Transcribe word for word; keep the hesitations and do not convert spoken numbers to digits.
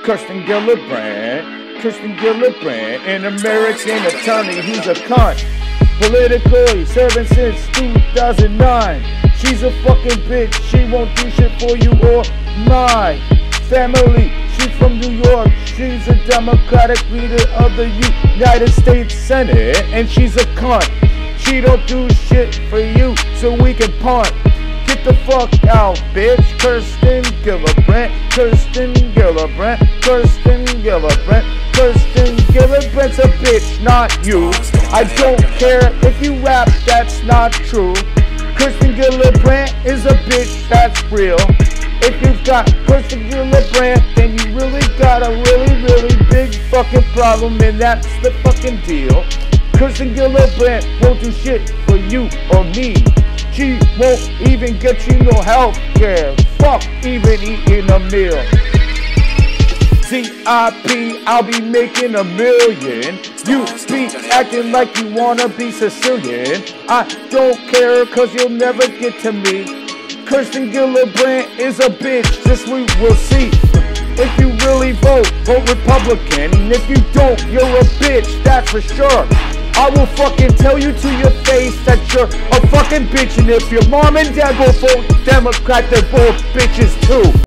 Kirsten Gillibrand, Kirsten Gillibrand, an American attorney who's a cunt. Politically serving since two thousand nine. She's a fucking bitch, she won't do shit for you or my family. She's from New York, she's a Democratic leader of the United States Senate, and she's a cunt. She don't do shit for you, so we can punt. Get the fuck out, bitch. Kirsten Gillibrand, Kirsten Gillibrand, Kirsten Gillibrand, Kirsten Gillibrand's a bitch, not you. I don't care if you rap, that's not true. Kirsten Gillibrand is a bitch, that's real. If you've got Kirsten Gillibrand, then you really got a really, really big fucking problem, and that's the fucking deal. Kirsten Gillibrand won't do shit for you or me. She won't even get you no health care. Fuck even eating a meal. Z I P, I'll be making a million. You be acting like you wanna be Sicilian. I don't care cause you'll never get to me. Kirsten Gillibrand is a bitch, this we will see. If you really vote, vote Republican. And if you don't, you're a bitch, that's for sure. I will fucking tell you to your face that you're a fucking bitch. And if your mom and dad will vote Democrat, they're both bitches too.